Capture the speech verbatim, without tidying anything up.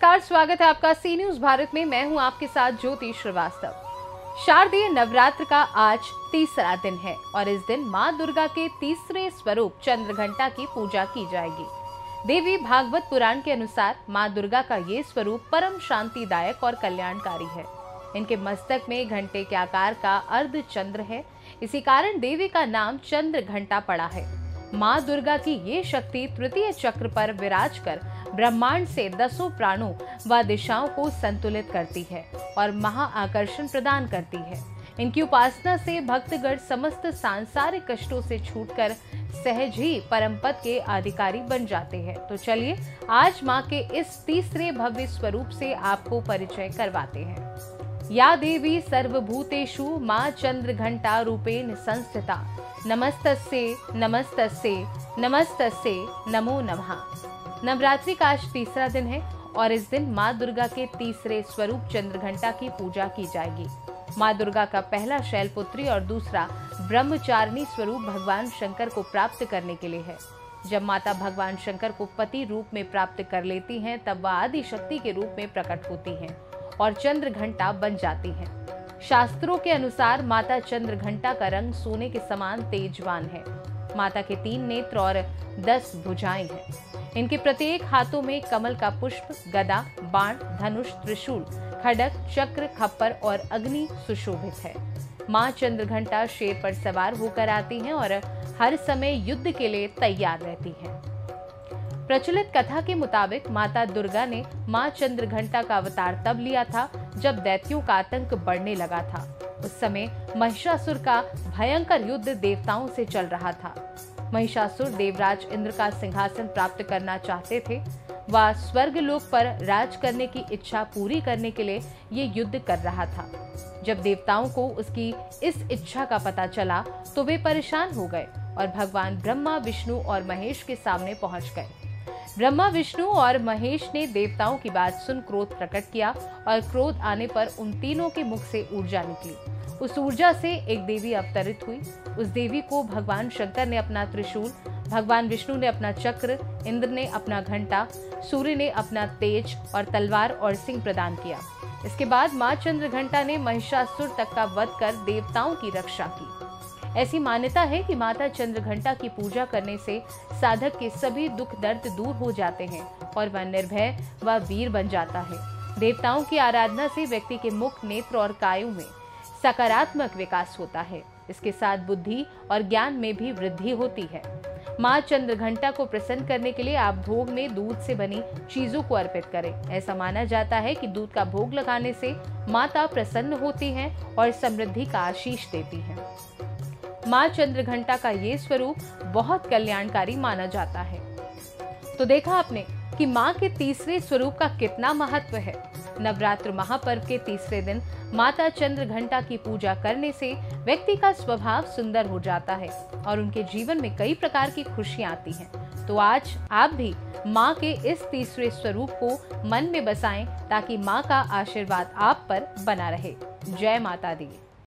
नमस्कार, स्वागत है आपका सी न्यूज भारत में। मैं हूं आपके साथ ज्योति श्रीवास्तव। शारदीय नवरात्र का आज तीसरा दिन है और इस दिन मां दुर्गा के तीसरे स्वरूप चंद्रघंटा की पूजा की जाएगी। देवी भागवत पुराण के अनुसार मां दुर्गा का ये स्वरूप परम शांतिदायक और कल्याणकारी है। इनके मस्तक में घंटे के आकार का अर्ध चंद्र है, इसी कारण देवी का नाम चंद्र घंटा पड़ा है। मां दुर्गा की ये शक्ति तृतीय चक्र पर विराज कर ब्रह्मांड से दसों प्राणों व दिशाओं को संतुलित करती है और महा आकर्षण प्रदान करती है। इनकी उपासना से भक्तगण समस्त सांसारिक कष्टों से छूटकर सहज ही परम पद के अधिकारी बन जाते हैं। तो चलिए आज मां के इस तीसरे भव्य स्वरूप से आपको परिचय करवाते हैं। या देवी सर्वभूतेषु मां चंद्रघंटा रूपेण संस्थिता, नमस्तस्ये नमस्तस्ये नमस्तस्ये नमो नमः। नवरात्रि का आज तीसरा दिन है और इस दिन मां दुर्गा के तीसरे स्वरूप चंद्रघंटा की पूजा की जाएगी। मां दुर्गा का पहला शैलपुत्री और दूसरा ब्रह्मचारिणी स्वरूप भगवान शंकर को प्राप्त करने के लिए है। जब माता भगवान शंकर को पति रूप में प्राप्त कर लेती हैं, तब वह आदि शक्ति के रूप में प्रकट होती हैं और चंद्रघंटा बन जाती हैं। शास्त्रों के अनुसार माता चंद्रघंटा का रंग सोने के समान तेजवान है। माता के तीन नेत्र और दस भुजाएं हैं। इनके प्रत्येक हाथों में कमल का पुष्प, गदा, बाण, धनुष, त्रिशूल, खड्ग, चक्र, खप्पर और अग्नि सुशोभित है। मां चंद्रघंटा शेर पर सवार होकर आती हैं और हर समय युद्ध के लिए तैयार रहती हैं। प्रचलित कथा के मुताबिक माता दुर्गा ने मां चंद्रघंटा का अवतार तब लिया था जब दैत्यों का आतंक बढ़ने लगा था। उस समय महिषासुर का भयंकर युद्ध देवताओं से चल रहा था। महिषासुर देवराज इंद्र का सिंहासन प्राप्त करना चाहते थे। वह स्वर्ग लोक पर राज करने की इच्छा पूरी करने के लिए ये युद्ध कर रहा था। जब देवताओं को उसकी इस इच्छा का पता चला तो वे परेशान हो गए और भगवान ब्रह्मा, विष्णु और महेश के सामने पहुंच गए। ब्रह्मा, विष्णु और महेश ने देवताओं की बात सुन क्रोध प्रकट किया और क्रोध आने पर उन तीनों के मुख से ऊर्जा निकली। उस ऊर्जा से एक देवी अवतरित हुई। उस देवी को भगवान शंकर ने अपना त्रिशूल, भगवान विष्णु ने अपना चक्र, इंद्र ने अपना घंटा, सूर्य ने अपना तेज और तलवार और सिंह प्रदान किया। इसके बाद मां चंद्रघंटा ने महिषासुर तक का वध कर देवताओं की रक्षा की। ऐसी मान्यता है कि माता चंद्रघंटा की पूजा करने से साधक के सभी दुख दर्द दूर हो जाते हैं और वह निर्भय व वीर बन जाता है। देवताओं की आराधना से व्यक्ति के मुख, नेत्र और कायों में सकारात्मक विकास होता है। इसके साथ बुद्धि और ज्ञान में भी वृद्धि होती है। मां चंद्रघंटा को प्रसन्न करने के लिए आप भोग में दूध से बनी चीजों को अर्पित करें। ऐसा माना जाता है कि दूध का भोग लगाने से माता प्रसन्न होती हैं और समृद्धि का आशीष देती हैं। मां चंद्रघंटा का ये स्वरूप बहुत कल्याणकारी माना जाता है। तो देखा आपने कि मां के तीसरे स्वरूप का कितना महत्व है। नवरात्र महापर्व के तीसरे दिन माता चंद्रघंटा की पूजा करने से व्यक्ति का स्वभाव सुंदर हो जाता है और उनके जीवन में कई प्रकार की खुशियां आती हैं। तो आज आप भी मां के इस तीसरे स्वरूप को मन में बसाएं ताकि मां का आशीर्वाद आप पर बना रहे। जय माता दी।